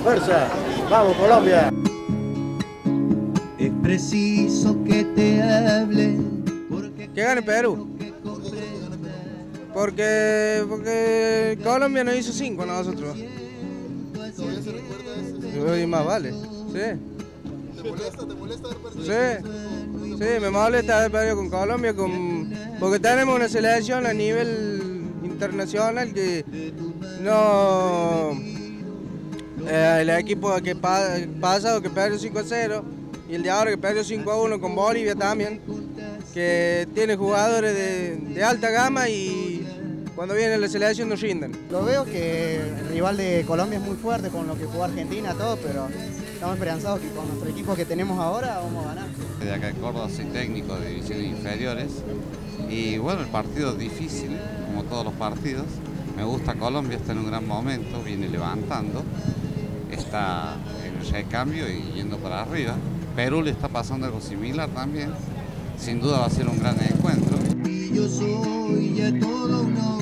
Fuerza, vamos Colombia. Es preciso que te hable. Que gane Perú. Porque Colombia nos hizo 5 a nosotros. ¿Todavía se recuerda eso? Y más vale, sí. ¿Te molesta haber perdido? Sí, me molesta haber perdido con Colombia, porque tenemos una selección a nivel internacional que no... el equipo que pasado que perdió 5-0 y el de ahora que perdió 5-1 con Bolivia también, que tiene jugadores de alta gama y cuando viene la selección nos rinden. Lo veo que el rival de Colombia es muy fuerte con lo que jugó Argentina, todo, pero estamos esperanzados que con nuestro equipo que tenemos ahora vamos a ganar. De acá en Córdoba soy técnico de divisiones inferiores y bueno, el partido es difícil, como todos los partidos. Me gusta Colombia, está en un gran momento, viene levantando, está en el recambio y yendo para arriba. Perú le está pasando algo similar también, sin duda va a ser un gran encuentro. Y yo soy ya todo un